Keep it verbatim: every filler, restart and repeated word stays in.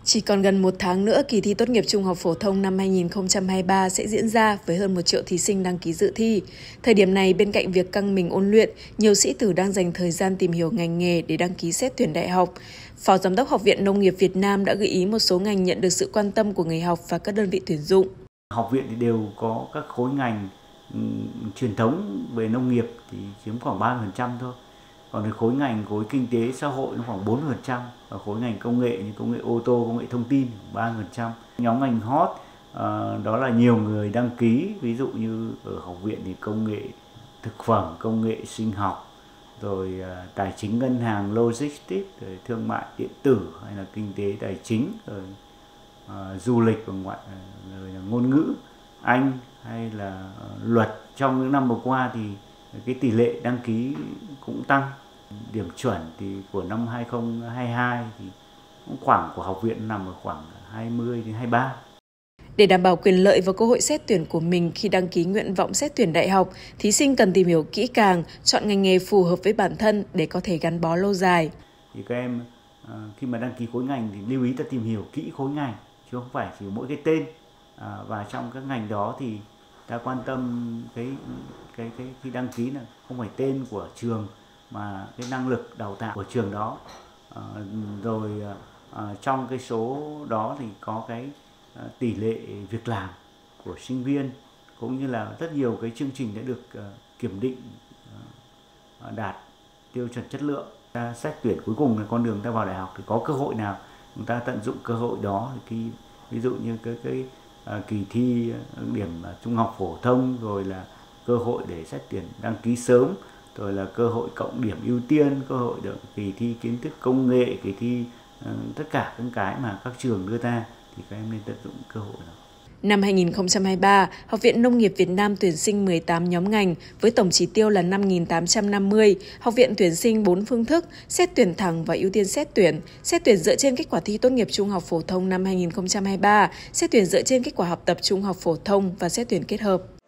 Chỉ còn gần một tháng nữa, kỳ thi tốt nghiệp trung học phổ thông năm hai nghìn không trăm hai mươi ba sẽ diễn ra với hơn một triệu thí sinh đăng ký dự thi. Thời điểm này, bên cạnh việc căng mình ôn luyện, nhiều sĩ tử đang dành thời gian tìm hiểu ngành nghề để đăng ký xét tuyển đại học. Phó Giám đốc Học viện Nông nghiệp Việt Nam đã gợi ý một số ngành nhận được sự quan tâm của người học và các đơn vị tuyển dụng. Học viện thì đều có các khối ngành um, truyền thống về nông nghiệp thì chiếm khoảng ba mươi phần trăm thôi. Còn khối ngành khối kinh tế xã hội nó khoảng bốn mươi phần trăm, và khối ngành công nghệ như công nghệ ô tô, công nghệ thông tin ba mươi phần trăm. Nhóm ngành hot uh, đó là nhiều người đăng ký, ví dụ như ở học viện thì công nghệ thực phẩm, công nghệ sinh học, rồi uh, tài chính ngân hàng, logistics, rồi thương mại điện tử hay là kinh tế tài chính, rồi uh, du lịch và ngoại rồi là ngôn ngữ Anh hay là uh, luật. Trong những năm vừa qua thì cái tỷ lệ đăng ký cũng tăng. Điểm chuẩn thì của năm hai nghìn không trăm hai mươi hai thì cũng khoảng của học viện nằm ở khoảng hai mươi đến hai mươi ba. Để đảm bảo quyền lợi và cơ hội xét tuyển của mình khi đăng ký nguyện vọng xét tuyển đại học, thí sinh cần tìm hiểu kỹ càng, chọn ngành nghề phù hợp với bản thân để có thể gắn bó lâu dài. Thì các em khi mà đăng ký khối ngành thì lưu ý ta tìm hiểu kỹ khối ngành, chứ không phải chỉ mỗi cái tên. À, và trong các ngành đó thì ta quan tâm cái cái cái khi đăng ký là không phải tên của trường mà cái năng lực đào tạo của trường đó. À, rồi à, trong cái số đó thì có cái à, tỷ lệ việc làm của sinh viên, cũng như là rất nhiều cái chương trình đã được à, kiểm định à, đạt tiêu chuẩn chất lượng. Ta xét tuyển cuối cùng là con đường ta vào đại học thì có cơ hội nào chúng ta tận dụng cơ hội đó, thì khi ví dụ như cái cái à, kỳ thi điểm trung học phổ thông, rồi là cơ hội để xét tuyển đăng ký sớm, rồi là cơ hội cộng điểm ưu tiên, cơ hội được kỳ thi kiến thức công nghệ, kỳ thi uh, tất cả những cái mà các trường đưa ra thì các em nên tận dụng cơ hội đó. Năm hai nghìn không trăm hai mươi ba, Học viện Nông nghiệp Việt Nam tuyển sinh mười tám nhóm ngành với tổng chỉ tiêu là năm nghìn tám trăm năm mươi. Học viện tuyển sinh bốn phương thức: xét tuyển thẳng và ưu tiên xét tuyển, xét tuyển dựa trên kết quả thi tốt nghiệp trung học phổ thông năm hai nghìn không trăm hai mươi ba, xét tuyển dựa trên kết quả học tập trung học phổ thông và xét tuyển kết hợp.